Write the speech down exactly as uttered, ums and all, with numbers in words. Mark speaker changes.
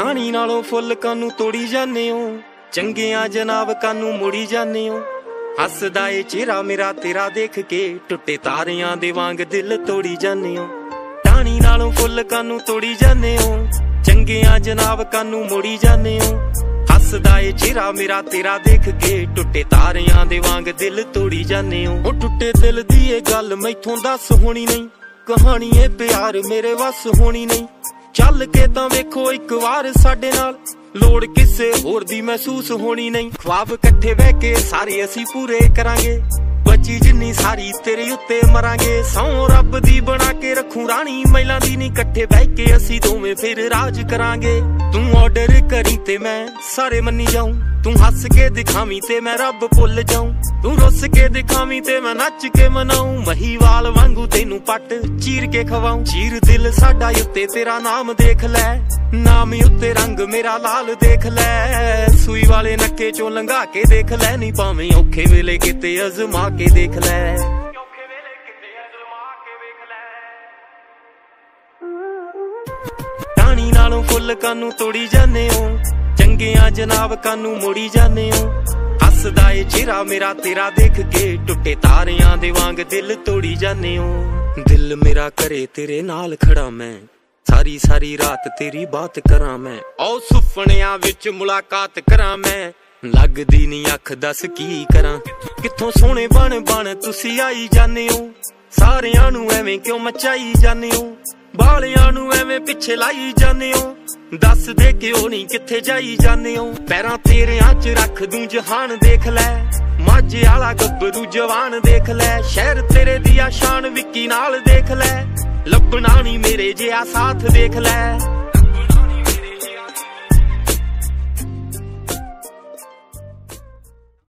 Speaker 1: ਟਾਣੀ ਨਾਲੋਂ ਫੁੱਲ ਕਾਨੂੰ ਤੋੜੀ ਜਾਂਦੇ ਹੋ, ਚੰਗਿਆਂ ਜਨਾਬ ਕਾਨੂੰ ਮੁੜੀ ਜਾਂਦੇ ਹੋ। ਹੱਸਦਾ ਏ ਚਿਹਰਾ ਮੇਰਾ ਤੇਰਾ ਦੇਖ ਕੇ, ਟੁੱਟੇ ਤਾਰਿਆਂ ਦੇ ਵਾਂਗ ਦਿਲ ਤੋੜੀ ਜਾਂਦੇ ਹੋ। ਟਾਣੀ ਨਾਲੋਂ ਫੁੱਲ ਕਾਨੂੰ ਤੋੜੀ ਜਾਂਦੇ ਹੋ, ਚੰਗਿਆਂ ਜਨਾਬ ਕਾਨੂੰ ਮੁੜੀ ਜਾਂਦੇ ਹੋ। ਹੱਸਦਾ ਏ ਚਿਹਰਾ ਮੇਰਾ ਤੇਰਾ ਦੇਖ ਕੇ, ਟੁੱਟੇ ਤਾਰਿਆਂ ਦੇ ਵਾਂਗ ਦਿਲ ਤੋੜੀ ਜਾਂਦੇ ਹੋ। ਉਹ ਟੁੱਟੇ ਦਿਲ ਦੀ ਇਹ ਗੱਲ ਮੈਥੋਂ ਦੱਸ ਹੋਣੀ ਨਹੀਂ, ਕਹਾਣੀ ਏ ਪਿਆਰ ਮੇਰੇ ਵੱਸ ਹੋਣੀ ਨਹੀਂ। ਚੱਲ ਕੇ ਤਾਂ ਵੇਖੋ ਇੱਕ ਵਾਰ ਸਾਡੇ ਨਾਲ, ਲੋੜ ਕਿਸੇ ਹੋਰ ਦੀ ਮਹਿਸੂਸ ਹੋਣੀ ਨਹੀਂ। ख्वाब ਇਕੱਠੇ ਬਹਿ ਕੇ ਸਾਰੇ ਅਸੀਂ ਪੂਰੇ ਕਰਾਂਗੇ, ਬੱਚੀ ਜਿੰਨੀ ਸਾਰੀ ਤੇਰੇ ਉੱਤੇ ਮਰਾਂਗੇ। ਸੌਂ ਰੱਬ ਦੀ ਬਣਾ ਕੇ ਰੱਖੂ ਰਾਣੀ, ਮਹਿਲਾਂ ਦੀ ਨੀ ਇਕੱਠੇ ਬਹਿ ਕੇ ਅਸੀਂ ਦੋਵੇਂ ਫਿਰ ਰਾਜ ਕਰਾਂਗੇ। ਤੂੰ ਆਰਡਰ ਕਰੀ ਤੇ ਮੈਂ ਸਾਰੇ ਮੰਨੀ ਜਾਊਂ, ਤੂੰ ਹੱਸ ਕੇ ਦਿਖਾਵੀਂ ਤੇ ਮੈਂ ਰੱਬ ਭੁੱਲ ਜਾਊਂ। ਤੂੰ ਰੁੱਸ ਕੇ ਦਿਖਾਵੀਂ ਤੇ ਮੈਂ ਨੱਚ ਕੇ ਮਨਾਊਂ, ਮਹੀਵਾਲ ਵਾਂਗੂ ਤੈਨੂੰ ਪੱਟ ਚੀਰ ਕੇ ਖਵਾਊਂ। ਚੀਰ ਦਿਲ ਸਾਡਾ ਉੱਤੇ ਤੇਰਾ ਨਾਮ ਦੇਖ ਲੈ, ਨਾਮ ਉੱਤੇ ਰੰਗ ਮੇਰਾ ਲਾਲ ਦੇਖ ਲੈ। ਸੂਈ ਵਾਲੇ ਨੱਕੇ ਚੋਂ ਲੰਘਾ ਕੇ ਦੇਖ ਲੈ, ਨੀ ਭਾਵੇਂ ਔਖੇ ਵੇਲੇ ਕਿਤੇ ਅਜ਼ਮਾ ਕੇ ਦੇਖ ਲੈ। ਟਾਣੀ ਨਾਲੋਂ ਫੁੱਲ ਕਾਨੂੰ ਤੋੜੀ ਜਾਂਦੇ ਹੋ, ਚੰਗਿਆਂ ਜਨਾਬ ਕਾਨੂੰ ਮੁੜੀ ਜਾਂਦੇ ਹੋ। ਹੱਸਦਾ ਏ ਚਿਹਰਾ ਮੇਰਾ ਤੇਰਾ ਦੇਖ ਕੇ, ਟੁੱਟੇ ਤਾਰਿਆਂ ਦੇ ਵਾਂਗ ਦਿਲ ਤੋੜੀ ਜਾਂਦੇ ਹੋ। ਦਿਲ ਮੇਰਾ ਕਰੇ ਤੇਰੇ ਨਾਲ ਖੜਾ ਮੈਂ, ਸਾਰੀ ਸਾਰੀ ਰਾਤ ਤੇਰੀ ਬਾਤ ਕਰਾਂ ਮੈਂ। ਔ ਸੁਪਨਿਆਂ ਵਿੱਚ ਮੁਲਾਕਾਤ ਕਰਾਂ ਮੈਂ, ਲੱਗਦੀ ਨੀ ਅੱਖ ਦੱਸ ਕੀ ਕਰਾਂ। ਕਿੱਥੋਂ ਸੋਹਣੇ ਬਣ ਬਣ ਤੁਸੀਂ ਆਈ ਜਾਂਦੇ ਹੋ, ਸਾਰਿਆਂ ਨੂੰ ਐਵੇਂ ਕਿਉਂ ਮਚਾਈ ਜਾਂਦੇ ਹੋ। ਬਾਲਿਆਂ ਨੂੰ ਐਵੇਂ ਪਿੱਛੇ ਲਾਈ ਜਾਂਦੇ ਹੋ, ਦੱਸ ਦੇ ਕਿਉਂ ਨਹੀਂ ਕਿੱਥੇ ਜਾਈ ਜਾਂਦੇ ਹੋ। ਪੈਰਾਂ ਤੇਰਿਆਂ ਚ ਰੱਖ ਦੂੰ ਜਹਾਨ ਦੇਖ ਲੈ, ਮਾਝੇ ਵਾਲਾ ਗੱਭਰੂ ਜਵਾਨ ਦੇਖ ਲੈ। ਸ਼ਹਿਰ ਤੇਰੇ ਦੀ ਆ ਸ਼ਾਨ ਵਿੱਕੀ ਨਾਲ ਦੇਖ ਲੈ, ਲੱਭਣਾ ਨੀ ਮੇਰੇ ਜਿਹਾ ਸਾਥ ਦੇਖ ਲੈ।